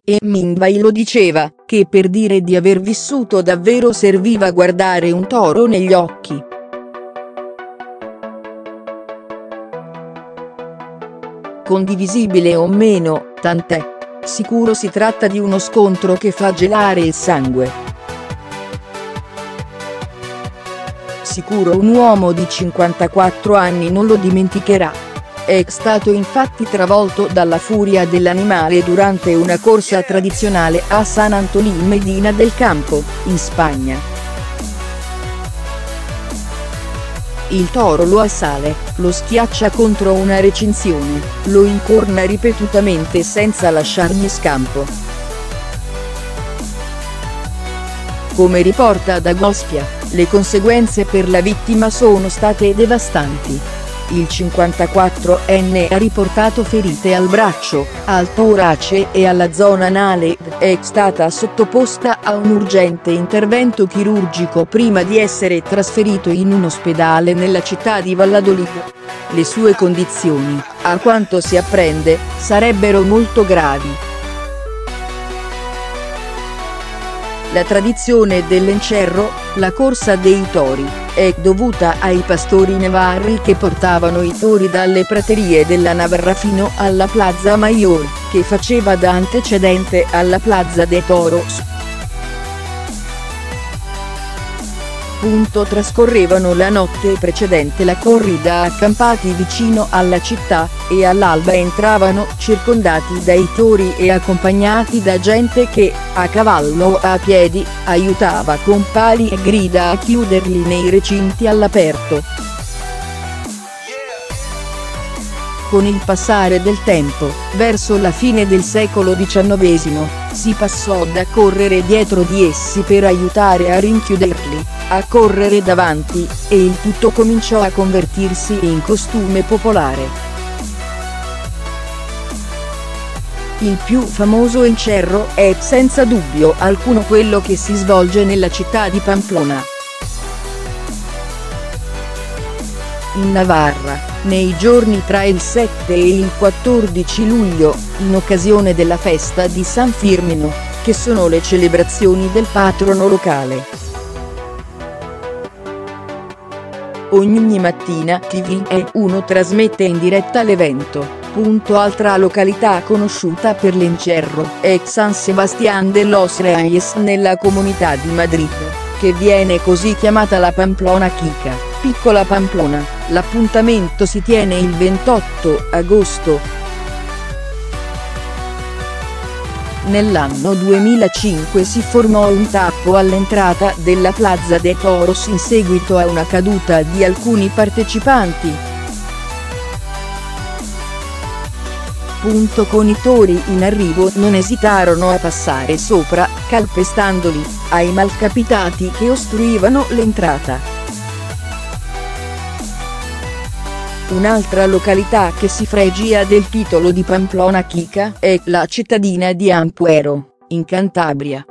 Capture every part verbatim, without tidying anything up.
Hemingway lo diceva, che per dire di aver vissuto davvero serviva guardare un toro negli occhi. Condivisibile o meno, tant'è. Sicuro si tratta di uno scontro che fa gelare il sangue. Sicuro un uomo di cinquantaquattro anni non lo dimenticherà. È stato infatti travolto dalla furia dell'animale durante una corsa tradizionale a San Antolín Medina del Campo, in Spagna. Il toro lo assale, lo schiaccia contro una recinzione, lo incorna ripetutamente senza lasciargli scampo. Come riporta Dagospia, le conseguenze per la vittima sono state devastanti. Il cinquantaquattrenne ha riportato ferite al braccio, al torace e alla zona anale ed è stata sottoposta a un urgente intervento chirurgico prima di essere trasferito in un ospedale nella città di Valladolid. Le sue condizioni, a quanto si apprende, sarebbero molto gravi. La tradizione dell'encerro, la corsa dei tori, è dovuta ai pastori navarri che portavano i tori dalle praterie della Navarra fino alla Plaza Mayor, che faceva da antecedente alla Plaza de Toros. Punto trascorrevano la notte precedente la corrida accampati vicino alla città, e all'alba entravano circondati dai tori e accompagnati da gente che, a cavallo o a piedi, aiutava con pali e grida a chiuderli nei recinti all'aperto. Con il passare del tempo, verso la fine del secolo diciannovesimo, si passò da correre dietro di essi per aiutare a rinchiuderli, a correre davanti, e il tutto cominciò a convertirsi in costume popolare. Il più famoso encerro è senza dubbio alcuno quello che si svolge nella città di Pamplona, in Navarra, nei giorni tra il sette e il quattordici luglio, in occasione della festa di San Firmino, che sono le celebrazioni del patrono locale. Ogni mattina T V uno trasmette in diretta l'evento. Altra località conosciuta per l'encerro è San Sebastián de los Reyes nella comunità di Madrid, che viene così chiamata la Pamplona Chica, piccola Pamplona. L'appuntamento si tiene il ventotto agosto. Nell'anno duemilacinque si formò un tappo all'entrata della Plaza de Toros in seguito a una caduta di alcuni partecipanti. Con i tori in arrivo non esitarono a passare sopra, calpestandoli, ai malcapitati che ostruivano l'entrata. Un'altra località che si fregia del titolo di Pamplona Chica è la cittadina di Ampuero, in Cantabria.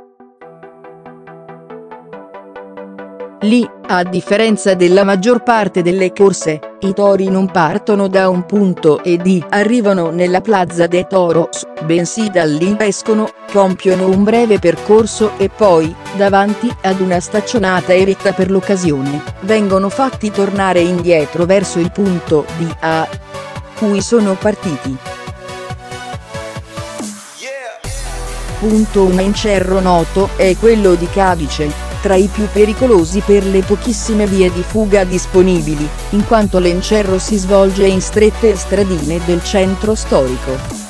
Lì, a differenza della maggior parte delle corse, i tori non partono da un punto ed i arrivano nella Plaza de Toros, bensì da lì escono, compiono un breve percorso e poi, davanti ad una staccionata eritta per l'occasione, vengono fatti tornare indietro verso il punto di a cui sono partiti. Un encerro noto è quello di Cadice, tra i più pericolosi per le pochissime vie di fuga disponibili, in quanto l'encerro si svolge in strette stradine del centro storico.